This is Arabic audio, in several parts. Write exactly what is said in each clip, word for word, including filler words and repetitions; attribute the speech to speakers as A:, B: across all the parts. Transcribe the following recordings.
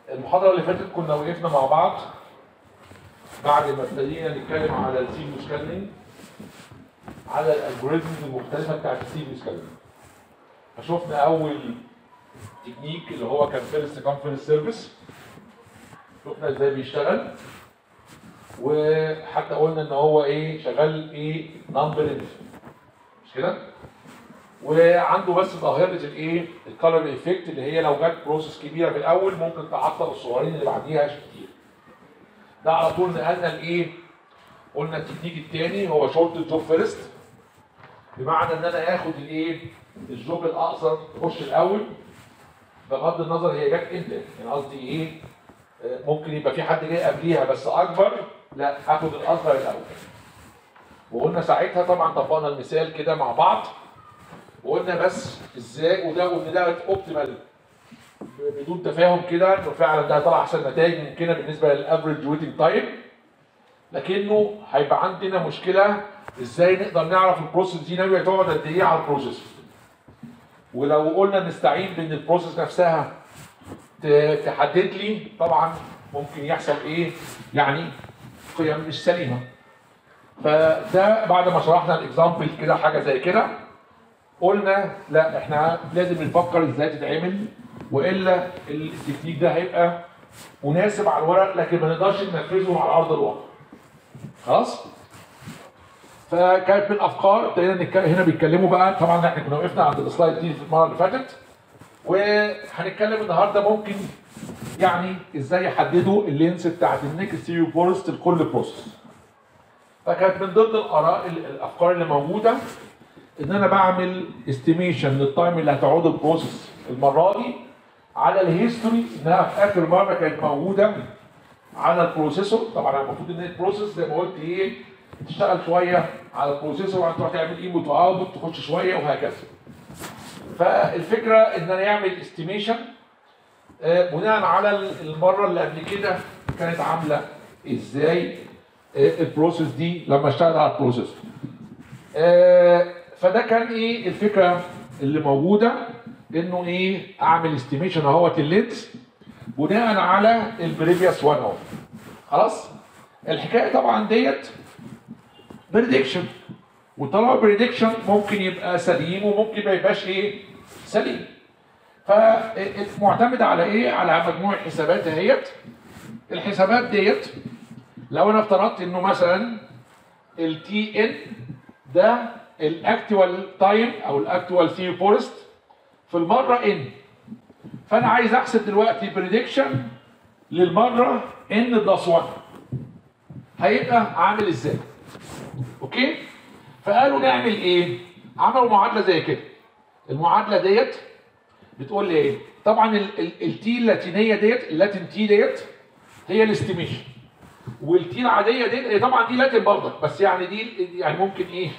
A: المحاضرة اللي فاتت كنا وقفنا مع بعض بعد ما ابتدينا نتكلم على السيريو سكاننج، على الالجوريزمز المختلفة بتاعت السيريو سكاننج. فشوفنا أول تكنيك اللي هو كان فيرست كام فيرست سيرفيس، شفنا ازاي بيشتغل، وحتى قلنا ان هو ايه شغال ايه نمبر مش كده؟ وعنده بس ظاهره الايه الكالر ايفكت اللي هي لو جت بروسيس كبيره في الاول ممكن تعطل الصغيرين اللي بعديها كتير. ده على طول نقلنا لايه؟ قلنا التكنيك الثاني هو شورت جوب فيرست، بمعنى ان انا اخد الايه الجوب الاقصر تخش الاول بغض النظر هي جت امتى، يعني قصدي ايه ممكن يبقى في حد جاي قبليها بس اكبر، لا هاخد الاصغر الاول. وقلنا ساعتها طبعا طبقنا المثال كده مع بعض وقلنا بس ازاي، وده وان ده اوبتيمال بدون تفاهم كده انه فعلا ده هيطلع احسن نتائج ممكنه بالنسبه للافريج ويتنج تايم، لكنه هيبقى عندنا مشكله ازاي نقدر نعرف البروسيس دي ناويه تقعد قد ايه على البروسيس. ولو قلنا نستعين بان البروسيس نفسها تحدد لي، طبعا ممكن يحصل ايه؟ يعني قيم مش سليمه. فده بعد ما شرحنا الاكزامبل كده حاجه زي كده قلنا لا احنا لازم نفكر ازاي تتعمل، والا التكنيك ده هيبقى مناسب على الورق لكن ما نقدرش ننفذه على ارض الواقع. خلاص؟ فكانت من الافكار ابتدينا نتكلم هنا بيتكلموا بقى، طبعا احنا كنا وقفنا عند السلايد دي في المره اللي فاتت، وهنتكلم النهارده ممكن يعني ازاي يحددوا اللينس بتاعت النيك ستيريو بورست لكل بروسيس. فكانت من ضمن الاراء الافكار اللي موجوده ان انا بعمل استيميشن للتايم اللي هتقعد البروسيس المره دي على الهيستوري انها في اخر مره كانت موجوده على البروسيسور. طبعا المفروض ان البروسيس زي ما قلت ايه تشتغل شويه على البروسيسور وهتروح تعمل انبوت واوتبوت تخش شويه وهكذا. فالفكره ان انا اعمل استيميشن بناء على المره اللي قبل كده كانت عامله ازاي البروسيس دي لما اشتغل على البروسيسور. فده كان ايه الفكره اللي موجوده، انه ايه اعمل استيميشن اهوت اللينس بناء على البريفيوس وان اهو. خلاص؟ الحكايه طبعا ديت بريدكشن، وطالما بريدكشن ممكن يبقى سليم وممكن ما يبقاش ايه سليم. فمعتمد على ايه؟ على مجموعه حسابات اهيت. الحسابات ديت لو انا افترضت انه مثلا التي ان ده الاكتوال تايم او الاكتوال ثيو بورست في المره ان، فانا عايز احسب دلوقتي بريدكشن للمره ان بلس واحد هيبقى عامل ازاي؟ اوكي؟ فقالوا نعمل ايه؟ عملوا معادله زي كده. المعادله ديت بتقول لي ايه؟ طبعا التي اللاتينيه ديت اللاتين تي ديت هي الاستيميشن، والتي العاديه ديت طبعا دي لاتين برضك بس يعني دي يعني ممكن ايه؟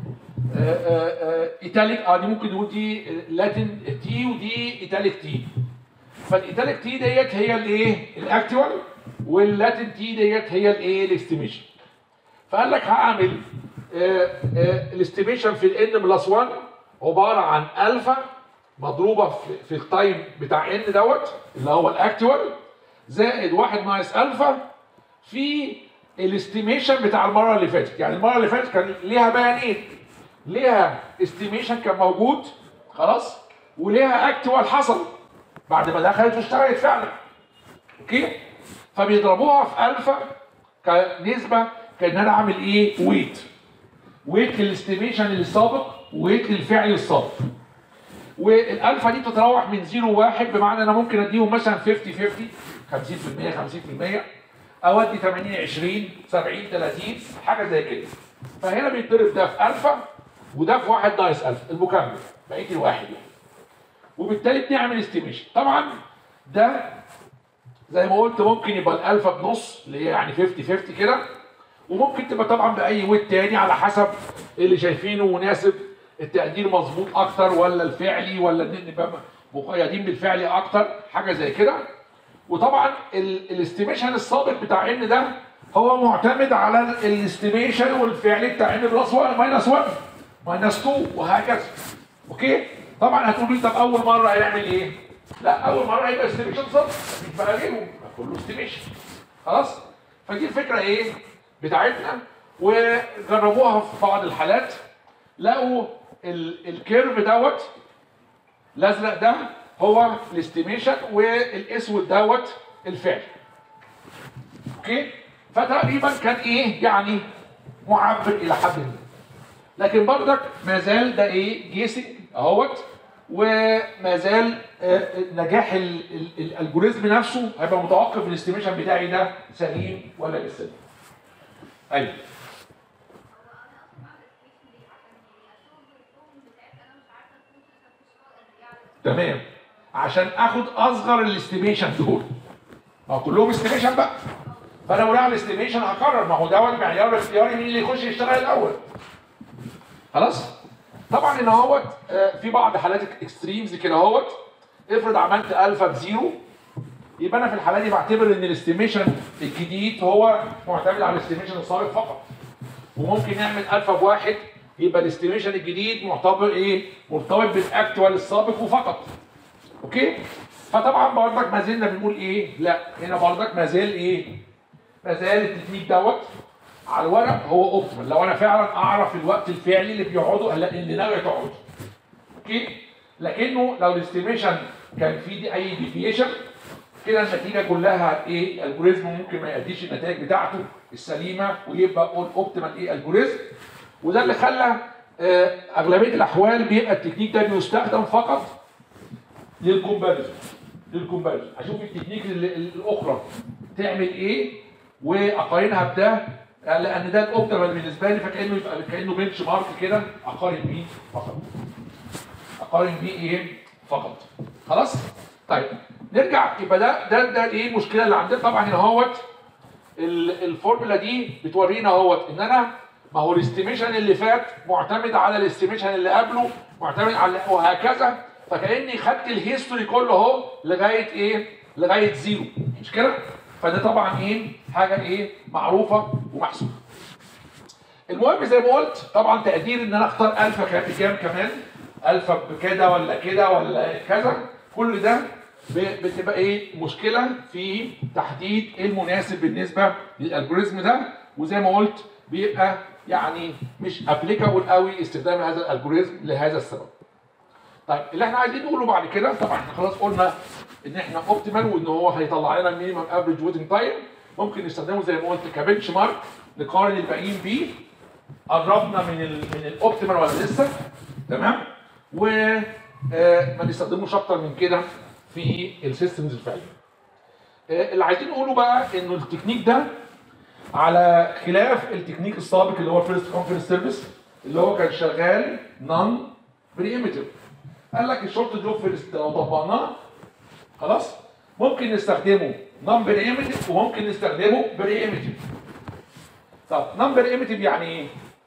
A: ايتاليك اه دي ممكن نقول دي لاتين تي ودي ايتاليك تي. فالايتاليك تي ديت هي الايه؟ الاكتوال، واللاتين تي ديت هي الايه؟ الاستيميشن. فقال لك هعمل الاستيميشن في الان بلس واحد عباره عن الفا مضروبه في, في التايم بتاع ان دوت اللي هو الاكتوال زائد واحد ناقص الفا في الاستيميشن بتاع المره اللي فاتت. يعني المره اللي فاتت كان ليها بيانين، ليها استيميشن كان موجود خلاص، وليها اكتوال حصل بعد ما دخلت واشتغلت فعلا. اوكي؟ فبيضربوها في الفا كنسبه كان انا اعمل ايه؟ ويت. ويت للاستيميشن السابق وويت للفعل السابق. والالفا دي بتتراوح من صفر لواحد، بمعنى انا ممكن اديهم مثلا خمسين خمسين خمسين في المية خمسين في المية او ادي ثمانين عشرين سبعين ثلاثين حاجه زي كده. فهنا بيتضرب ده في الفا وده في واحد ناقص الفا المكمل بقيه الواحد يعني. وبالتالي بنعمل استيميشن. طبعا ده زي ما قلت ممكن يبقى الالفا بنص اللي هي يعني خمسين خمسين كده، وممكن تبقى طبعا باي ويت تاني على حسب اللي شايفينه مناسب، التقدير مظبوط اكتر ولا الفعلي ولا نبقى مقيدين بالفعلي اكتر حاجه زي كده. وطبعا الاستيميشن السابق بتاع ان ده هو معتمد على الاستيميشن والفعلي بتاع ان بلس واحد ماينس واحد ماينس اتنين وهكذا. اوكي؟ طبعا هتقولوا لي طب اول مره هيعمل ايه؟ لا اول مره هيبقى استيميشن صفر، مفيش بقى غيره، كله استيميشن. خلاص؟ فدي الفكره ايه بتاعتنا، وجربوها في بعض الحالات لقوا الكيرف دوت الازرق ده هو الاستيميشن والاسود دوت الفعل. اوكي؟ فتقريبا كان ايه يعني معبر الى حد ما. لكن برضك ما زال ده ايه جيسنج اهوت، وما زال آه نجاح الالجوريزم نفسه هيبقى متوقف الاستيميشن بتاعي ده سليم ولا مش سليم. ايوه تمام، عشان اخد اصغر الاستيميشن دول، ما هو كلهم استيميشن بقى، فانا بناء على الاستيميشن هقرر، ما هو ده المعيار الاختياري مين اللي يخش يشتغل الاول. خلاص؟ طبعا هنا اهوت في بعض حالات اكستريمز كده اهوت، افرض عملت الفا بزيرو، يبقى انا في الحاله دي بعتبر ان الاستيميشن الجديد هو معتمد على الاستيميشن السابق فقط. وممكن نعمل الفا بواحد، يبقى الاستيميشن الجديد مرتبط ايه؟ مرتبط بالاكتوال السابق وفقط. اوكي؟ فطبعا برضك ما زلنا بنقول ايه؟ لا هنا برضك ما زال ايه؟ ما زال التكنيك دوت على الورق هو اوبتيمال، لو انا فعلا اعرف الوقت الفعلي اللي بيقعدوا اللي ناوي تقعد. اوكي؟ لكنه لو الاستيميشن كان فيه دي اي ديفيشن كده النتيجه كلها ايه؟ الالجوريزم ممكن ما يأديش النتائج بتاعته السليمه ويبقى اوبتيمال ايه الجوريزم. وده اللي خلى آه اغلبيه الاحوال بيبقى التكنيك ده بيستخدم فقط للكومباريزون. للكومباريزون اشوف التكنيك الاخرى تعمل ايه واقارنها بده، لان ده الاوبتيمال بالنسبه لي، فكانه يبقى كانه بنش مارك كده اقارن بيه فقط. اقارن بيه ايه؟ فقط. خلاص؟ طيب نرجع، يبقى ده ده ده ايه المشكله اللي عندنا؟ طبعا هنا اهوت الفورمولا دي بتورينا اهوت ان انا ما هو الاستيميشن اللي فات معتمد على الاستيميشن اللي قبله، معتمد على وهكذا، فكاني خدت الهيستوري كله اهو لغايه ايه؟ لغايه زيرو، مش كده؟ فده طبعا ايه؟ حاجه ايه؟ معروفه ومحسوبه. المهم زي ما قلت طبعا تقدير ان انا اختار الفا بكام كمان؟ الفا بكده ولا كده ولا كذا، كل ده بتبقى ايه؟ مشكله في تحديد ايه المناسب بالنسبه للالجوريزم ده، وزي ما قلت بيبقى يعني مش ابليكابل قوي استخدام هذا الالجوريزم لهذا السبب. طيب اللي احنا عايزين نقوله بعد كده، طبعا احنا خلاص قلنا ان احنا اوبتيمال وان هو هيطلع لنا المينيمم افريج ويتنج تايم، ممكن نستخدمه زي ما قلت كبنش مارك نقارن الباقيين بيه، قربنا من ال من الاوبتيمال ولا لسه؟ تمام؟ وما نستخدموش اكتر من كده في السيستمز الفعليه. اللي عايزين نقوله بقى انه التكنيك ده على خلاف التكنيك السابق اللي هو فيرست كونفرنس سيرفيس اللي هو كان شغال نون بريمتيف. قال لك الشورت جوب فيرست لو طبقناه خلاص ممكن نستخدمه نون بريمتيف وممكن نستخدمه بريمتيف. طب نون بريمتيف يعني ايه؟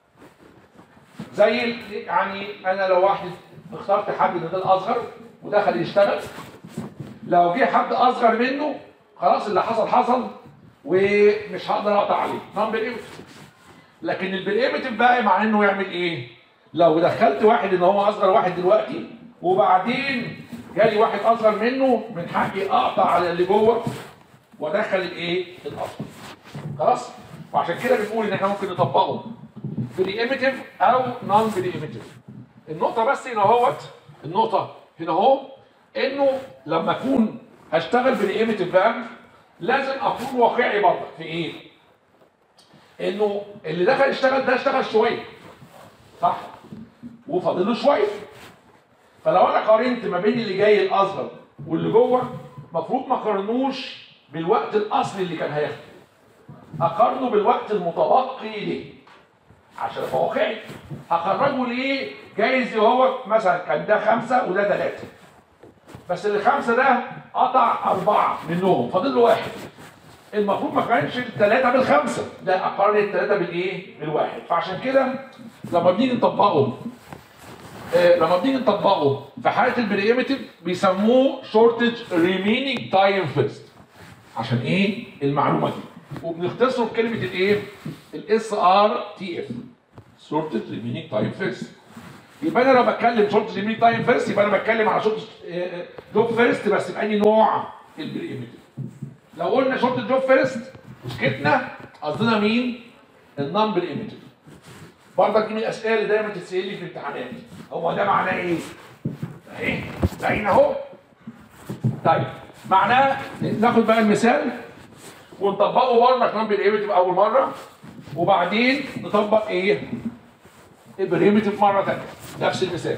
A: زي يعني انا لو واحد اخترت حد من ده الاصغر ودخل يشتغل، لو جه حد اصغر منه خلاص اللي حصل حصل ومش هقدر اقطع عليه، نون بريمتيف. لكن البريمتيف بقى مع انه يعمل ايه؟ لو دخلت واحد ان هو اصغر واحد دلوقتي وبعدين جالي واحد اصغر منه، من حقي اقطع على اللي جوه وادخل الايه؟ الاصغر. خلاص؟ وعشان كده بنقول ان احنا ممكن نطبقه بريمتيف او نون بريمتيف. النقطه بس هنا اهوت، النقطه هنا اهو انه لما اكون هشتغل بريمتيف بقى لازم اكون واقعي برضه في ايه؟ انه اللي دخل يشتغل ده اشتغل شويه صح؟ وفاضل له شويه. فلو انا قارنت ما بين اللي جاي الاصغر واللي جوه المفروض ما اقارنوش بالوقت الاصلي اللي كان هياخده، اقارنه بالوقت المتبقي ليه عشان ابقى واقعي. هخرجه ليه؟ جايز هو مثلا كان ده خمسه وده ثلاثه، بس اللي خمسه ده قطع اربعه منهم فاضل له واحد. المفروض ما اقارنش الثلاثه بالخمسه، لا اقارن الثلاثه بالايه؟ بالواحد. فعشان كده لما بنيجي نطبقه آه لما بنيجي نطبقه في حاله البريمتيف بيسموه شورتج ريمينينج تايم فيرست. عشان ايه؟ المعلومه دي. وبنختصره بكلمه الايه؟ الاس ار تي اف شورتج ريمينينج تايم فيرست. يبقى انا لو بتكلم شورت ريمينينج تايم فيرست يبقى انا بتكلم على شورت جوب فيرست بس بأي نوع؟ البريمتيف. لو قلنا شورت جوب فيرست وسكتنا قصدنا مين؟ النون بريمتيف. برضك دي من الاسئله اللي دايما تتسال لي في الامتحانات، هو ده معناه ايه؟ اهي باين اهو. طيب معناه ناخد بقى المثال ونطبقه برضك نون بريمتيف اول مره وبعدين نطبق ايه؟ البريمتيف مره ثانيه نفس المثال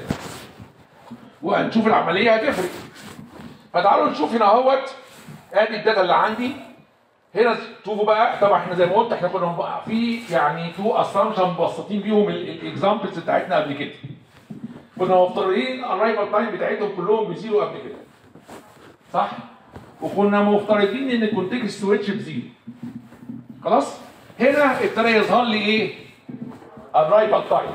A: وهنشوف العمليه هتفرق. فتعالوا نشوف هنا اهوت ادي الداتا اللي عندي هنا. شوفوا بقى طبعا احنا زي ما قلت احنا كنا بقى في يعني تو اسامبشن مبسطين بيهم الاكزامبلز بتاعتنا قبل كده. كنا مفترضين الرايفل تايم بتاعتهم كلهم بزيرو قبل كده. صح؟ وكنا مفترضين ان الكونتكست سويتش بزيرو. خلاص؟ هنا ابتدى يظهر لي ايه؟ الرايفل تايم.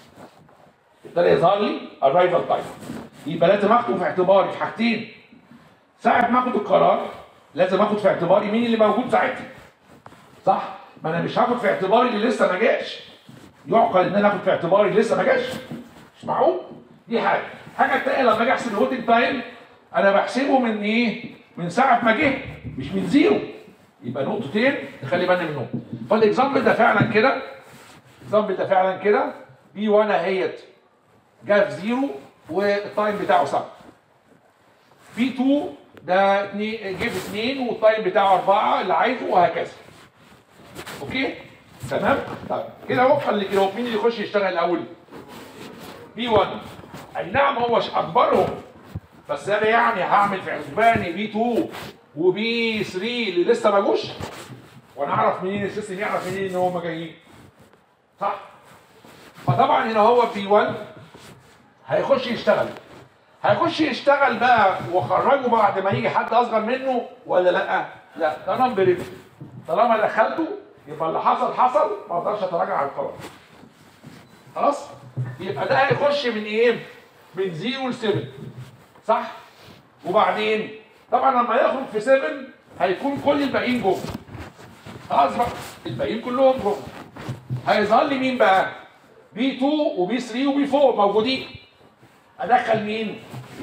A: ابتدى يظهر لي الرايفل تايم. يبقى لازم اخده في اعتباري في حاجتين. ساعة ما اخد القرار لازم اخد في اعتباري مين اللي موجود ساعتها. صح؟ ما انا مش هاخد في اعتباري اللي لسه ما جاش. يعقل ان انا اخد في اعتباري اللي لسه ما جاش؟ مش معقول؟ دي حاجة. الحاجة التانية لما اجي احسب الويتنج تايم انا بحسبه من ايه؟ من ساعة ما جه مش من زيرو. يبقى نقطتين نخلي بالنا منهم. فالاكزامبل ده فعلا كده الاكزامبل ده فعلا كده بي واحد اهيت جه في زيرو والتايم بتاعه سبعة. بي اتنين ده جه في اتنين والتايم بتاعه أربعة اللي عايزه وهكذا. اوكي؟ تمام؟ طيب كده وفقا لكده مين اللي يخش يشتغل الاول؟ بي واحد. اي نعم هو اكبرهم بس انا يعني هعمل في حسباني بي اتنين وبي تلاتة اللي لسه ما جوش وانا اعرف منين السيستم يعرف منين ان هم جايين. صح؟ فطبعا هنا هو بي واحد هيخش يشتغل. هيخش يشتغل بقى واخرجه بعد ما يجي حد اصغر منه ولا لا؟ لا ده نون بريمتيف. طالما دخلته يبقى اللي حصل حصل ما اقدرش اتراجع عن القرار. خلاص؟ يبقى ده هيخش من ايه؟ من صفر ل سبعة. صح؟ وبعدين طبعا لما يخرج في سبعة هيكون كل الباقيين جوه. خلاص بقى الباقيين كلهم جوه. هيظهر لي مين بقى؟ بي اتنين وبي تلاتة وبي أربعة موجودين. ادخل مين؟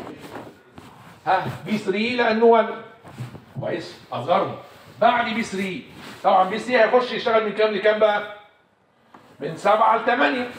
A: ها بي تلاتة لانه واحد. كويس اصغرهم. بعد بي تلاتة طبعا بي تلاتة هيخش يشتغل من كام لكام بقى؟ من سبعة ل تمانية.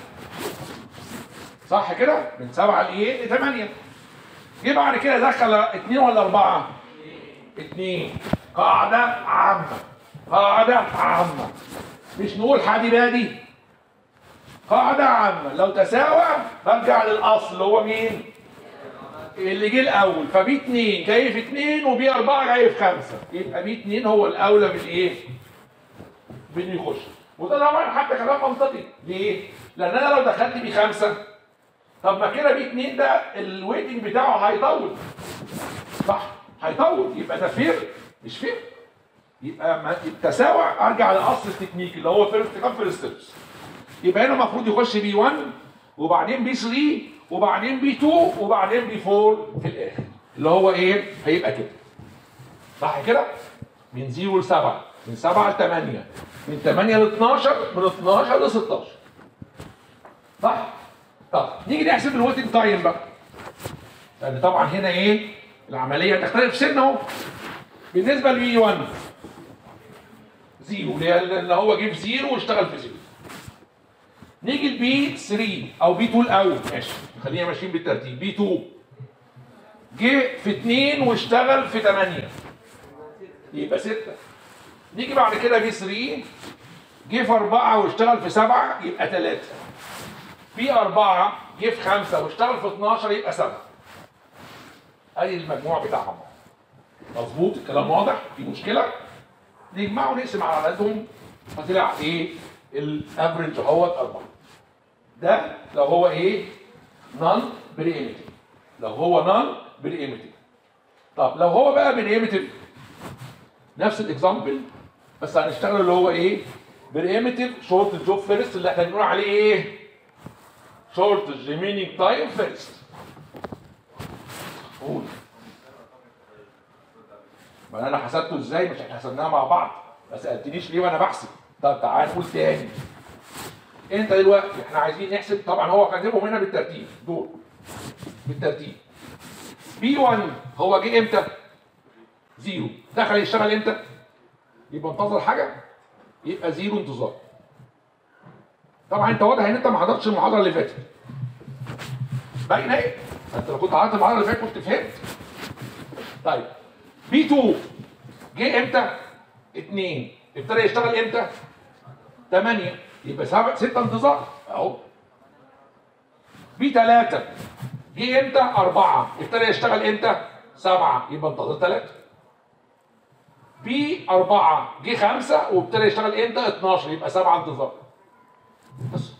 A: صح كده؟ من سبعة لايه؟ ل تمانية. جه بعد كده دخل اتنين ولا أربعة؟ اتنين. قاعدة عامة. قاعدة عامة. مش نقول حادي بادي. قاعدة عامة لو تساوى برجع للأصل اللي هو مين؟ اللي جه الأول. فبي اتنين جاي في اتنين وبي أربعة جاي في خمسة. يبقى بي اتنين هو الأولى بالإيه؟ بإنه يخش. وده طبعا حتى كلام منطقي. ليه؟ لأن أنا لو دخلت بي خمسة طب ما كده بي اتنين ده الويتنج بتاعه هيطول. صح؟ هيطول. يبقى ده فير؟ مش فير. يبقى التساوى ارجع لاصل التكنيك اللي هو فيرست كام فيرست ستيبس. يبقى هنا المفروض يخش بي واحد وبعدين بي تلاتة وبعدين بي اتنين وبعدين بي أربعة في الاخر اللي هو ايه؟ هيبقى كده. صح كده؟ من صفر ل سبعة، من سبعة ل تمانية، من تمانية ل اتناشر، من اتناشر ل ستاشر. صح؟ طب نيجي نحسب الويتنج تايم بقى. لان طبعا هنا ايه؟ العمليه تختلف سنه اهو. بالنسبه لبي واحد زيرو اللي هو جه في زيرو واشتغل في زيرو. نيجي لبي تلاتة او بي اتنين الاول ماشي خلينا ماشيين بالترتيب. بي اتنين جه في اتنين واشتغل في تمانية يبقى ستة. نيجي بعد كده بي تلاتة جه في أربعة واشتغل في سبعة يبقى تلاتة. بي أربعة جه في خمسة واشتغل في اتناشر يبقى سبعة. ادي المجموع بتاعهم. مظبوط الكلام واضح؟ في مشكلة؟ نجمعه ونقسم على عددهم فطلع ايه؟ الافريج اهوت أربعة. ده لو هو ايه؟ نون بريمتيف. لو هو نون بريمتيف. طب لو هو بقى بريمتيف نفس الاكزامبل بس هنشتغل اللي هو ايه؟ بريمتيف شورت جوب فيرست اللي احنا بنقول عليه ايه؟ شورت ريمينينج تايم فيرست. قول. ما انا حسبته ازاي؟ مش احنا حسبناها مع بعض ما سالتنيش ليه وانا بحسب. طب تعال نقول تاني. انت دلوقتي احنا عايزين نحسب، طبعا هو كاتبهم هنا بالترتيب دول بالترتيب. بي واحد هو جه امتى؟ زيرو. دخل يشتغل امتى؟ يبقى انتظر حاجه، يبقى زيرو انتظار. طبعا انت واضح ان انت ما حضرتش المحاضره اللي فاتت. باينه ايه؟ انت لو كنت حضرت المحاضره اللي فاتت كنت فهمت. طيب بي اتنين جه امتى؟ اتنين. ابتدى يشتغل امتى؟ تمانية. يبقى ستة انتظار اهو. بي تلاتة جه امتى؟ أربعة. ابتدى يشتغل امتى؟ سبعة. يبقى انتظر تلاتة. بي أربعة جه خمسة وابتدى يشتغل امتى؟ اتناشر. يبقى سبعة انتظار. بس.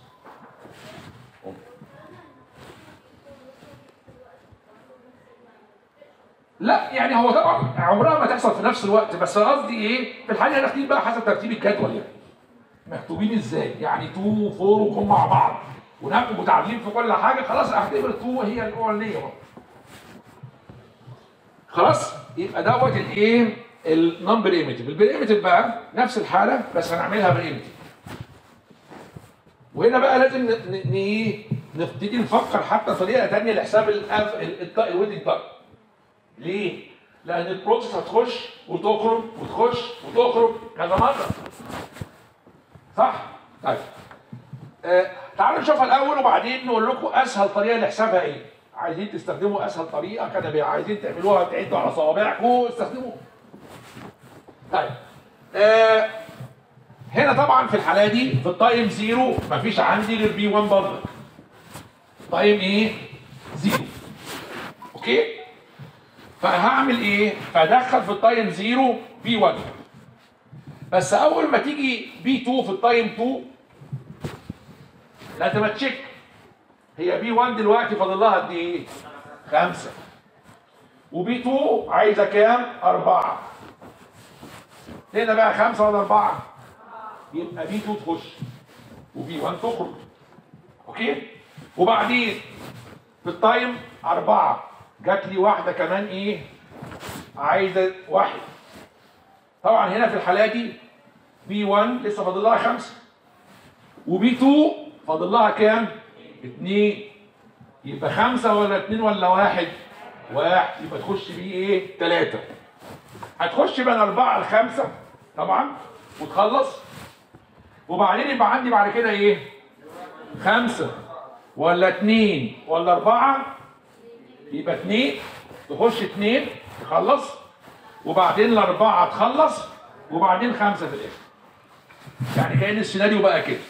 A: لا يعني هو طبعا عمرها ما تحصل في نفس الوقت، بس قصدي ايه؟ في الحقيقه هنختار بقى حسب ترتيب الجدول يعني. مكتوبين ازاي؟ يعني اتنين و4 وهم مع بعض ونبقوا متعادلين في كل حاجه، خلاص اعتبر اتنين هي الاولانيه اهو. خلاص؟ يبقى دوت الايه؟ النون بريمتيف. البريمتيف بقى نفس الحاله بس هنعملها بريمتيف. وهنا بقى لازم ايه؟ نبتدي نفكر حتى طريقه ثانيه لحساب الويتنج تايم. ليه؟ لأن البروسيس هتخش وتخرج وتخش وتخرج كذا مرة. صح؟ طيب. آه تعالوا نشوفها الأول وبعدين نقول لكم أسهل طريقة لحسابها إيه؟ عايزين تستخدموا أسهل طريقة كده، عايزين تعملوها تعدوا على صوابعكم استخدموها. طيب. آه هنا طبعا في الحالة دي في التايم زيرو مفيش عندي غير بي واحد برضه. تايم إيه؟ زيرو. أوكي؟ فهعمل ايه؟ فادخل في التايم زيرو بي واحد. بس اول ما تيجي بي اتنين في التايم اتنين لازم اتشيك هي بي واحد دلوقتي فاضل لها قد ايه؟ خمسة. وبي اتنين عايزه كام؟ أربعة. هنا بقى خمسة ولا أربعة؟ يبقى بي اتنين تخش وبي واحد تخرج. اوكي؟ وبعدين في التايم أربعة جات لي واحدة كمان ايه؟ عايزة واحد. طبعا هنا في الحالة دي بي واحد لسه فاضل لها خمسة. وبي اتنين فاضل لها كام؟ اتنين. يبقى خمسة ولا اتنين ولا واحد؟ واحد. يبقى تخش بيه ايه؟ تلاتة. هتخش من أربعة لخمسة طبعا وتخلص. وبعدين يبقى عندي بعد كده ايه؟ خمسة ولا اتنين ولا أربعة؟ يبقى اتنين. تخش اتنين تخلص وبعدين الأربعة تخلص وبعدين خمسة في الآخر. يعني كأن السيناريو بقى كده.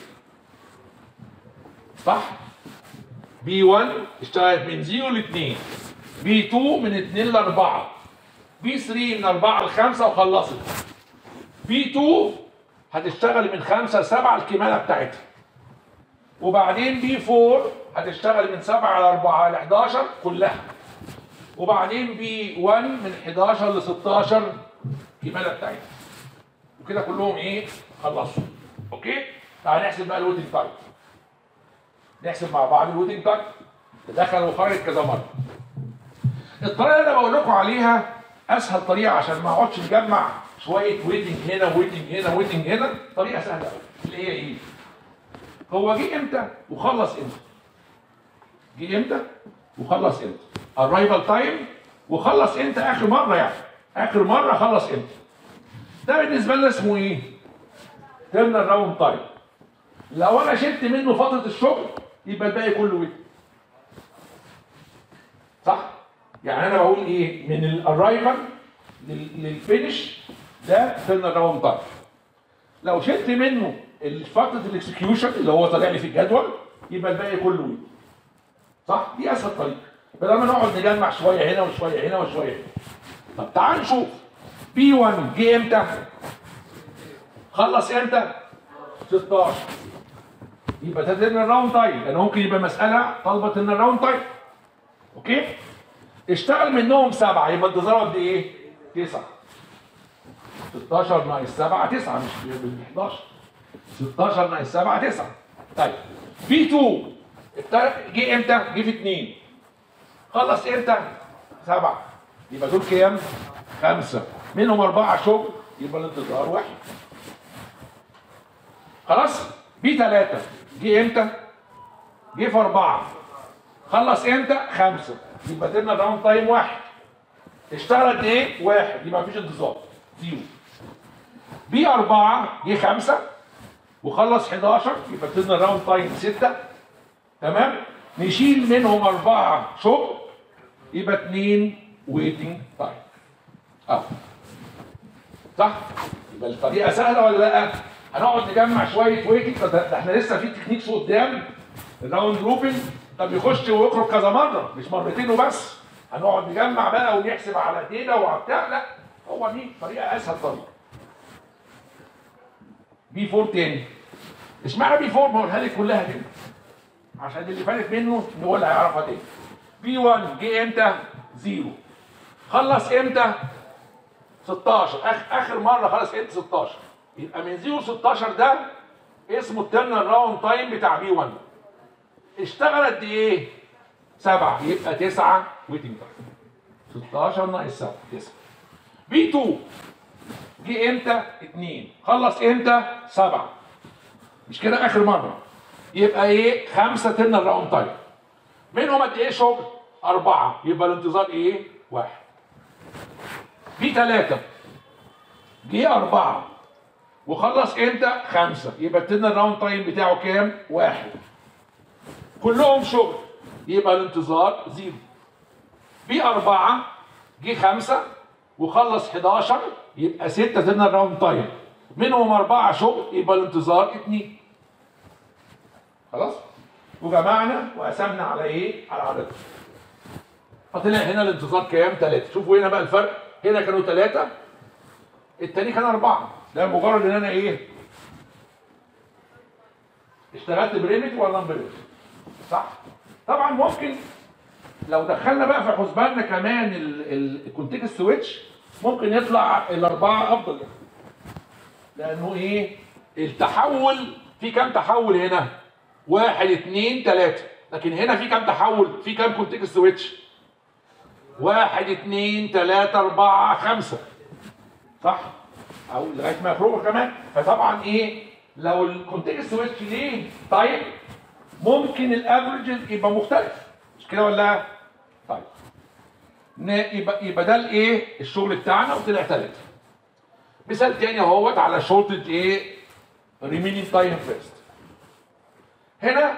A: صح؟ بي واحد اشتغلت من صفر ل اتنين. بي اتنين من اتنين ل أربعة. بي تلاتة من أربعة ل خمسة وخلصت. بي اتنين هتشتغل من خمسة ل سبعة الكمالة بتاعتها. وبعدين بي أربعة هتشتغل من سبعة ل أربعة ل حداشر كلها. وبعدين بي واحد من حداشر ل ستاشر الكمالة بتاعتها. وكده كلهم ايه؟ خلصوا. اوكي؟ تعال نحسب بقى الويتنج تايم. نحسب مع بعض الويتنج تايم. تدخل وخرج كذا مرة. الطريقة اللي انا بقول لكم عليها اسهل طريقة عشان ما اقعدش نجمع شوية ويتنج هنا ويتنج هنا ويتنج هنا، طريقة سهلة قوي. اللي هي ايه؟ هو جه امتى وخلص امتى؟ جه امتى وخلص امتى؟ الرايفل تايم وخلص امتى اخر مره، يعني اخر مره خلص امتى. ده بالنسبه لنا اسمه ايه؟ تيرنر راوند تايم. لو انا شلت منه فتره الشغل يبقى الباقي كله ويت. صح؟ يعني انا بقول ايه؟ من الرايفل للفينش ده تيرنر راوند تايم. لو شلت منه فتره الاكسكيوشن اللي هو طالع لي في الجدول يبقى الباقي كله ويت. صح؟ دي اسهل طريقه. بدل ما نقعد نجمع شويه هنا وشويه هنا وشويه هنا. طب تعال نشوف بي واحد جه امتى؟ خلص امتى؟ ستاشر. يبقى ده تيرنر راوند تايم، لان ممكن يبقى مساله طالبه تيرنر راوند تايم. اوكي؟ اشتغل منهم سبعه يبقى انتظاره قد ايه؟ تسعة. ستاشر ناقص سبعة تسعة مش ب حداشر. ستاشر ناقص سبعة تسعة. طيب بي اتنين جه امتى؟ جه في اتنين. خلص امتى؟ سبعة. يبقى دول كام؟ خمسة. منهم أربعة شغل يبقى الانتظار واحد. خلاص؟ بي تلاتة جه امتى؟ جه في أربعة. خلص امتى؟ خمسة. يبقى ترن راوند تايم واحد. اشتغل قد ايه؟ واحد. يبقى مفيش انتظار. زيرو. بي أربعة جه خمسة وخلص حداشر. يبقى ترن راوند تايم ستة. تمام؟ نشيل منهم أربعة شغل يبقى اتنين ويتنج تايم. أهو. صح؟ يبقى الطريقة سهلة ولا لأ؟ هنقعد نجمع شوية ويتنج. ده احنا لسه في تكنيكس قدام. الراوند روبن ده بيخش ويخرج كذا مرة مش مرتين وبس. هنقعد نجمع بقى ونحسب على دينا وعلى بتاع. لا هو دي طريقة أسهل طريقة. بي أربعة تاني. اشمعنى بي أربعة؟ ما اقولها لك كلها كده. عشان اللي فاتت منه نقول هيعرفها تاني. بي واحد جه امتى؟ زيرو. خلص امتى؟ ستاشر. آخر, اخر مره خلص امتى؟ ستاشر. يبقى من زيرو ل ستاشر ده اسمه الترنال راوند تايم بتاع بي واحد. اشتغل قد ايه؟ سبعة. يبقى تسعة ويتنج تايم. ستاشر ناقص سبعة تسعة. بي اتنين جه امتى؟ اتنين. خلص امتى؟ سبعة. مش كده اخر مره. يبقى ايه؟ خمسة ترنال راوند تايم. منهم قد ايه شغل؟ أربعة. يبقى الانتظار ايه؟ واحد. في ثلاثة جه أربعة وخلص امتى؟ خمسة. يبقى الترنال راوند تايم بتاعه كام؟ واحد. كلهم شغل يبقى الانتظار زيرو. في أربعة جه خمسة وخلص حداشر. يبقى ستة ترنال راوند تايم. منهم أربعة شغل يبقى الانتظار اتنين. خلاص؟ وجمعنا وقسمنا على ايه؟ على عددهم. فطلع هنا الانتظار كام؟ ثلاثة. شوفوا هنا بقى الفرق. هنا كانوا ثلاثة التاني كان أربعة. ده مجرد إن أنا إيه؟ اشتغلت بريمت ولا نون بريمت. صح؟ طبعا ممكن لو دخلنا بقى في حسباننا كمان الكونتكست سويتش ممكن يطلع الأربعة أفضل يعني. لأنه إيه؟ التحول في كام تحول هنا؟ واحد اثنين ثلاثة. لكن هنا في كام تحول؟ في كام كونتكست سويتش؟ واحد اثنين ثلاثة أربعة خمسة. صح؟ أو لغاية ما يخرجوا كمان. فطبعا إيه؟ لو الكونتكست سويتش ليه تايم ممكن الافرج يبقى مختلف. مش كده ولا؟ طيب. يبقى يبقى ده الايه؟ الشغل بتاعنا وطلع ثلاثة. مثال تاني اهوت على شورتج ايه؟ ريمينينج تايم فيرست. هنا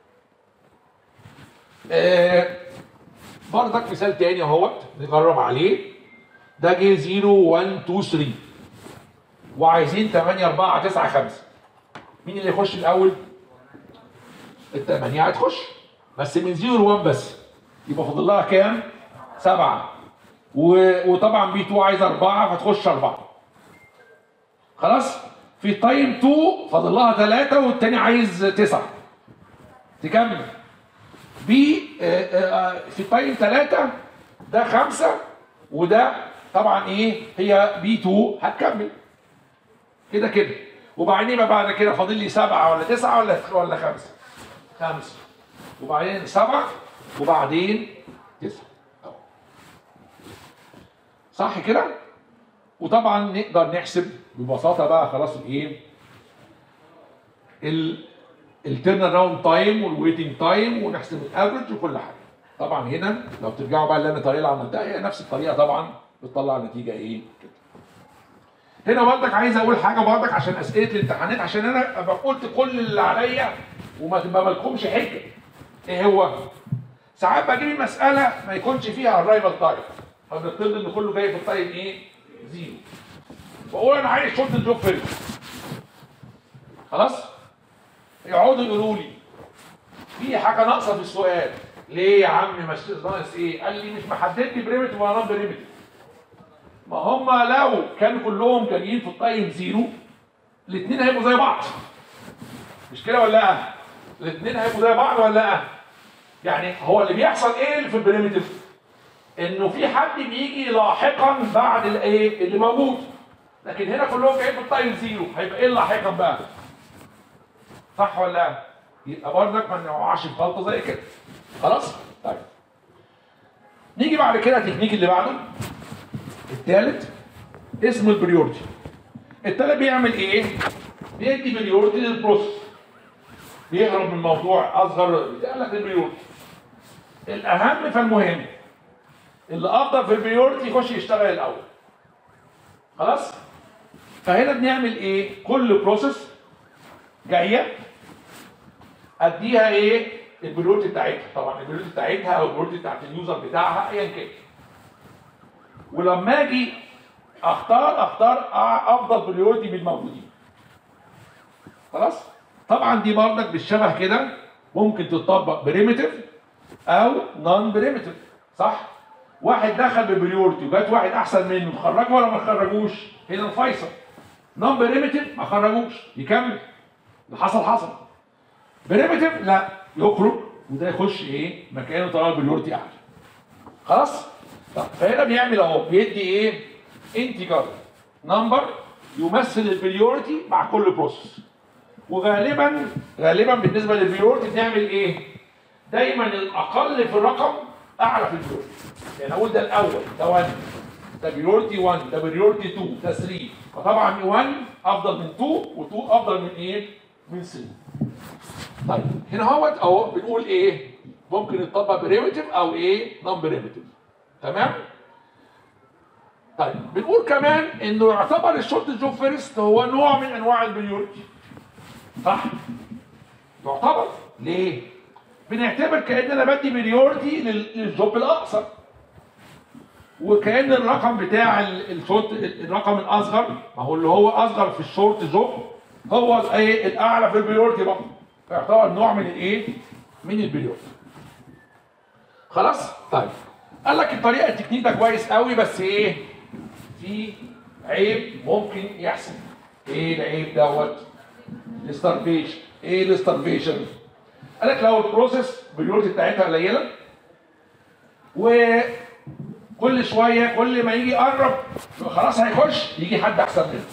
A: آه برضك مثال تاني اهوت نجرب عليه. ده جه صفر واحد اتنين تلاتة وعايزين ثمانية أربعة تسعة خمسة. مين اللي يخش الاول؟ الثمانية هتخش بس من صفر ل واحد بس. يبقى فاضل لها كام؟ سبعة. وطبعا بي اتنين عايز أربعة فتخش أربعة. خلاص؟ في تايم اتنين فاضل لها ثلاثة والتاني عايز تسعة. تكمل. بي في تايم ثلاثة ده خمسة وده طبعا ايه؟ هي بي اتنين هتكمل. كده كده. وبعدين يبقى بعد كده فاضل لي سبعة ولا تسعة ولا ولا خمسة؟ خمسة. وبعدين سبعة وبعدين تسعة. صح كده؟ وطبعا نقدر نحسب ببساطة بقى خلاص الايه؟ التيرن راوند تايم والويتنج تايم ونحسب الافرج وكل حاجة. طبعا هنا لو ترجعوا بقى اللي انا الطريقة اللي عملتها هي نفس الطريقة طبعا بتطلع نتيجة ايه؟ كده. هنا برضك عايز اقول حاجة برضك عشان اسئلة الامتحانات عشان انا ابقى قلت كل اللي عليا وما تبقى مالكمش حجة. ايه هو؟ ساعات بجيب المسألة ما يكونش فيها الرايفل تايم. فبنفترض ان كله جاي في التايم ايه؟ زيرو. واقول انا عايز شورت الجوب فيلم. خلاص؟ يقعدوا يقولوا لي في حاجة ناقصة في السؤال. ليه يا عم مش ناقص ايه؟ قال لي مش محدد لي بريمتيف ولا نون بريمتيف. ما هم لو كانوا كلهم جايين في التايم زيرو الاثنين هيبقوا زي بعض. مش كده ولا لا؟ الاثنين هيبقوا زي بعض ولا لا؟ يعني هو اللي بيحصل ايه في البريمتيف؟ انه في حد بيجي لاحقا بعد الايه اللي موجود. لكن هنا كلهم جايين في التايم زيرو هيبقى ايه لاحقا بقى؟ صح ولا لا؟ يبقى برضك ما نقعش في غلطه زي كده. خلاص؟ طيب. نيجي بعد كده التكنيك اللي بعده الثالث اسمه البريورتي. الثالث بيعمل ايه؟ بيدي بريورتي للبروسيس. بيهرب من موضوع اصغر قال لك البريورتي. الاهم فالمهم اللي افضل في البريورتي يخش يشتغل الاول. خلاص؟ فهنا بنعمل ايه؟ كل بروسيس جايه اديها ايه؟ البريورتي بتاعتها، طبعا البريورتي بتاعتها او البريورتي بتاعت اليوزر بتاعها ايا كان. ولما اجي اختار اختار افضل بريورتي من الموجودين. خلاص؟ طبعا دي بردك بالشبه كده ممكن تطبق بريمتيف او نون بريمتيف، صح؟ واحد دخل ببريورتي وجات واحد احسن منه خرجه ولا ما خرجوش؟ هنا الفيصل. نون بريمتيف ما خرجوش يكمل. اللي حصل حصل. بريمتيف لا يخرج وده يخش ايه؟ مكانه طالما البريورتي اعلى. خلاص؟ طب فهنا بيعمل اهو بيدي ايه؟ انتجر نمبر يمثل البريورتي مع كل بروسيس. وغالبا غالبا بالنسبه للبريورتي بنعمل ايه؟ دايما الاقل في الرقم اعلى في البريورتي. يعني اقول ده الاول ده واحد، ده بريورتي واحد، ده بريورتي اتنين، ده تلاتة، فطبعا واحد افضل من اتنين و2 افضل من ايه؟ من تلاتة. طيب هنا اهوت اهو بنقول ايه؟ ممكن يطبق بريمتيف او ايه؟ نون بريمتيف. تمام؟ طيب بنقول كمان انه يعتبر الشورت جوب فيرست هو نوع من انواع البريورتي. صح؟ يعتبر ليه؟ بنعتبر كأن انا بدي بريورتي للجوب الاقصر. وكأن الرقم بتاع الشورت الرقم الاصغر ما هو اللي هو اصغر في الشورت جوب هو الايه؟ الاعلى في البريورتي برضه. فيعتبر نوع من الايه؟ من البريورتي. خلاص؟ طيب قال لك الطريقه التكنيك ده كويس قوي بس ايه؟ في عيب ممكن يحصل. ايه العيب دوت؟ الستارفيشن. ايه الستارفيشن؟ قال لك لو البروسيس البريورتي بتاعتها قليله وكل شويه كل ما يجي يقرب خلاص هيخش يجي حد احسن منه.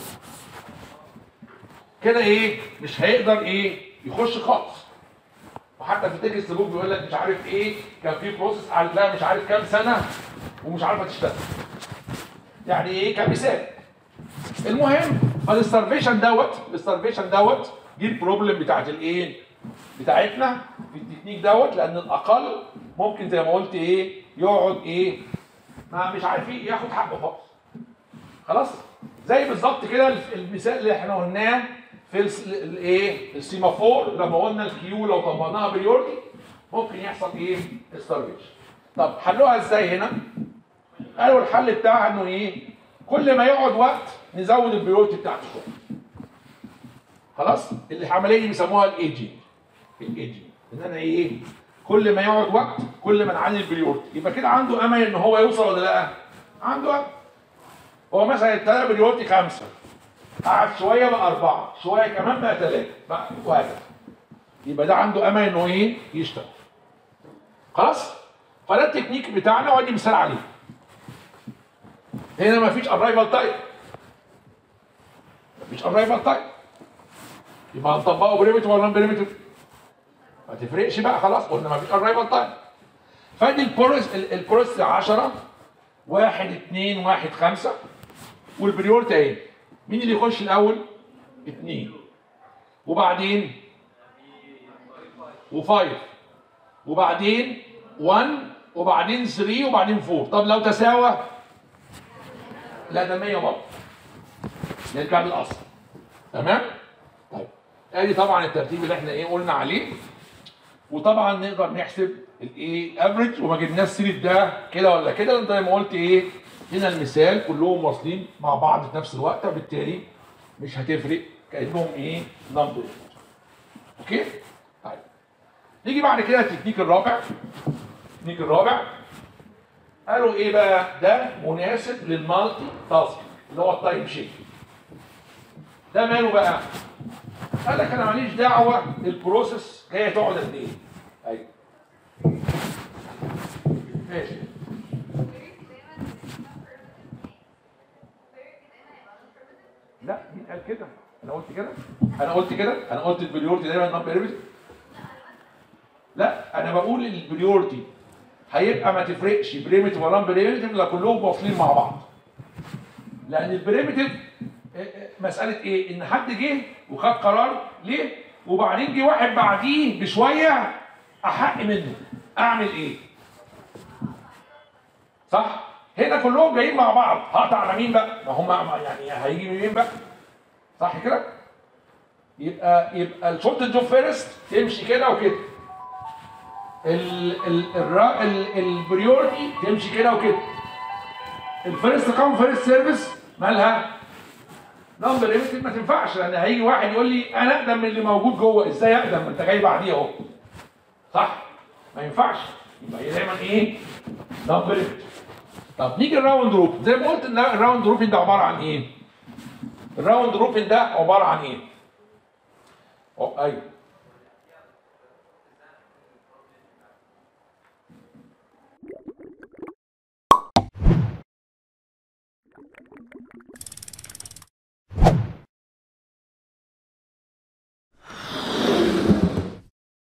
A: كده ايه؟ مش هيقدر ايه؟ يخش خالص. وحتى في التكست بوك بيقول لك مش عارف ايه كان في بروسيس قعدت لها مش عارف كام سنه ومش عارفه تشتغل. يعني ايه كمثال. المهم فالستارفيشن دوت الستارفيشن دوت دي البروبلم بتاعت الايه؟ بتاعتنا في التكنيك دوت لان الاقل ممكن زي ما قلت ايه؟ يقعد ايه؟ ما مش عارفين ياخد حقه خالص. خلاص؟ زي بالظبط كده المثال اللي احنا قلناه في الايه؟ السيمافور لما قلنا الكيو لو طبقناها بريورتي ممكن يحصل ايه؟ ستارفيشن. طب حلوها ازاي هنا؟ قالوا الحل بتاعها انه ايه؟ كل ما يقعد وقت نزود البريورتي بتاعته شويه. خلاص؟ العمليه دي بيسموها الايجنج. الايجنج ان انا ايه؟ كل ما يقعد وقت كل ما نعلي البريورتي، يبقى كده عنده امل ان هو يوصل ولا لا؟ عنده امل. هو مثلا ابتدى بريورتي خمسه قعد شويه بقى اربعه، شويه كمان بقى ثلاثه، بقى وهكذا. يبقى ده عنده امل انه ايه؟ يشتغل. خلاص؟ فده التكنيك بتاعنا وادي مثال عليه. هنا مفيش ارايفال تايم. مفيش ارايفال تايم. يبقى هنطبقه بريمتيف ولا نون بريمتيف؟ ما تفرقش بقى خلاص قلنا مفيش ارايفال تايم. فادي البروس البروس عشرة واحد اتنين واحد خمسة والبريورتي اهي. مين اللي يخش الاول؟ اتنين. وبعدين وفايف وبعدين واحد وبعدين تلاتة وبعدين اربعة. طب لو تساوى لا ده مية برضه. نرجع للاصل. تمام؟ طيب ادي طبعا الترتيب اللي احنا ايه قلنا عليه. وطبعا نقدر نحسب الايه افريج وما جبناش سيره ده كده ولا كده لان زي ما قلت ايه هنا المثال كلهم واصلين مع بعض في نفس الوقت وبالتالي مش هتفرق كانهم ايه نمبر. اوكي؟ طيب نيجي بعد كده التكنيك الرابع. التكنيك الرابع قالوا ايه بقى؟ ده مناسب للمالتي تاسك اللي هو التايم شيك. ده ماله بقى؟ قال لك انا ماليش دعوه البروسيس جايه تقعد قد ايه. ايوه ماشي. لا مين قال كده؟ انا قلت كده؟ انا قلت كده؟ انا قلت البريورتي دايما نون بريمتيف؟ لا انا بقول البريورتي هيبقى ما تفرقش بريمتيف ولا نون بريمتيف لا كلهم واصلين مع بعض. لان البريمتيف مساله ايه؟ ان حد جه وخد قرار ليه؟ وبعدين جه واحد بعديه بشويه احق منه، اعمل ايه؟ صح؟ هنا كلهم جايين مع بعض، هقطع على مين بقى؟ ما هم يعني هيجي منين بقى؟ صح كده؟ يبقى يبقى الشورت جوب فيرست تمشي كده وكده. ال ال ال البريورتي تمشي كده وكده. الفيرست كام فيرست سيرفيس مالها؟ نمبر ليميتد ما تنفعش، لان هيجي واحد يقول لي انا اقدم من اللي موجود جوه، ازاي اقدم؟ انت جاي بعديه اهو. صح؟ ما ينفعش. يبقى هي دايما ايه؟ نمبر ليميتد. طب نيجي الراوند روب، زي ما قلت ان الراوند روبين ده عباره عن ايه؟ الراوند روبين ده عباره عن ايه؟ أو ايوه